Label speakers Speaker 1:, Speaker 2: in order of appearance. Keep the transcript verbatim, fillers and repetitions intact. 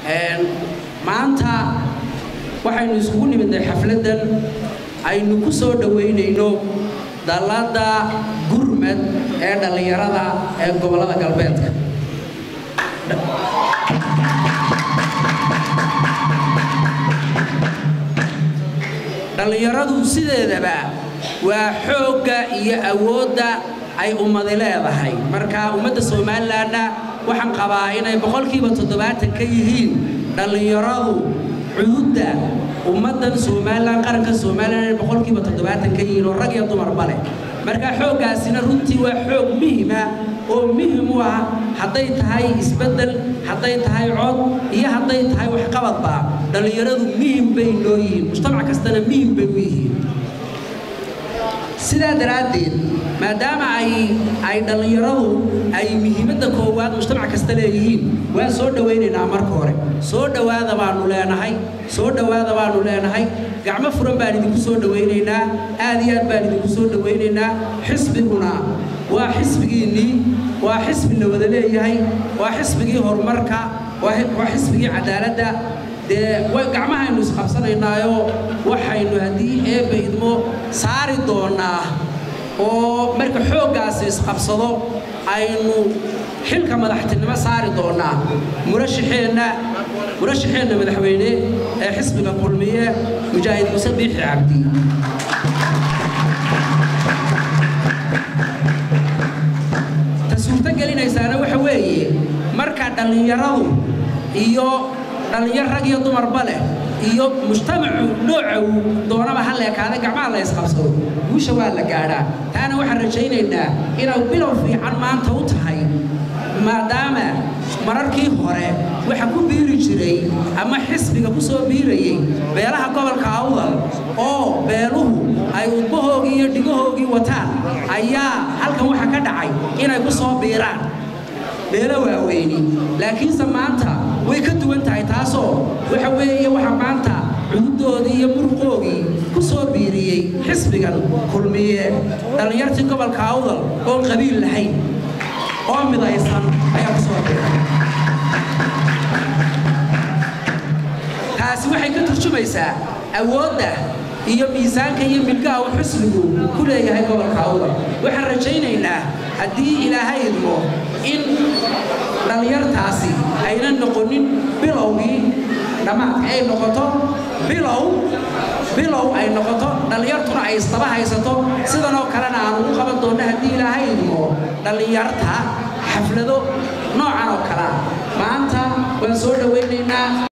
Speaker 1: maanta waxaynu isugu nimidnay xafladan aynu ku soo dhaweynayno dalada gurmad ee dhalinyarada ee gobolada galbeedka dhalinyaradu sideedaba waa xooga iyo awoodda ay ummad leedahay marka ummadda Soomaaliland waxaan qabaa inay boqolkiiba toddobaatan ka yihiin dhalinyaradu cududa ummadda Soomaaliland qaranka Soomaaliland boqolkiiba toddobaatan ka yihiin rag iyo dumar bale marka xoogaasina runtii waa xoog muhiim ah oo muhiim u ah haday tahay isbedel haday tahay cod iyo haday tahay wax qabadba dhalinyaradu muhiim bay noo yihiin mujtamac kastana muhiim bay u yihiin sida daraadeed maadaama ay ay dhalinyaradu ay muhiimada koowaad mujtamac kasta leeyihiin waan soo dhaweynaynaa marka hore soo dhawaada baanu leenahay soo dhawaada baanu leenahay gacmo furan baan idinku soo dhaweynaynaa aad iyo aad baan idinku soo dhaweynaynaa xisbiguna waa xisbigiinii waa xisbi la wada leeyahay waa xisbigii horumarka waa xisbigii cadaaladda de way gacmahaynu isqabsanaynaayo waxaynu hadii eeba idmo saari doonaa oo marka xoogaas isqabsado aynu xilka madaxtinimo saari doonaa murashaxeena murashaxeena madaxweyne ee xisbiga kulmiye mujaahid Muuse Biixi Cabdi tasuurta gelinaysaana waxa weeye marka dhalinyaradu iyo dhalinyar rag iyo dumar bale iyo mujtamacu nooca doonaba hal ee kaada gacmaha la isqabsado guusha waa la gaaraa taana waxaan rajaynaynaa inuu bilow fiican maanta u tahay maadaama mararkii hore waxa ku biiri jiray ama xisbiga ku soo biirayay beelaha gobolka Awdal oo beeluhu ay udbahoogii iyo dhigahoogii wataan ayaa halkan waxa ka dhacay inay ku soo biiraan beelo waaweyni laakiin samaanta way ka duwan tahay taasoo waxa weeye waxa maanta cududoodii iyo muruqoogii ku soo biiriyay xisbigan kulmiye dhalinyartii gobolka Awdal oo qabiil lahayn oo midaysan ayaa ku soo biiray taasi waxay ka turjumaysaa awoodda iyo miisaanka iyo milkaha uu xisbigu ku leeyahay gobolka Awdal waxaan rajaynaynaa haddii Ilaahay idmo in dhalinyartaasi ayna noqonin bilowgii dhamaadka ay noqoto bilow bilow ay noqoto dhalinyartuna ay istaba haysato sidan oo kalena aan u qaban doonno haddii Ilaahay idmo dhalinyarta xaflado noocan oo kala maanta waan soo dhaweynaynaa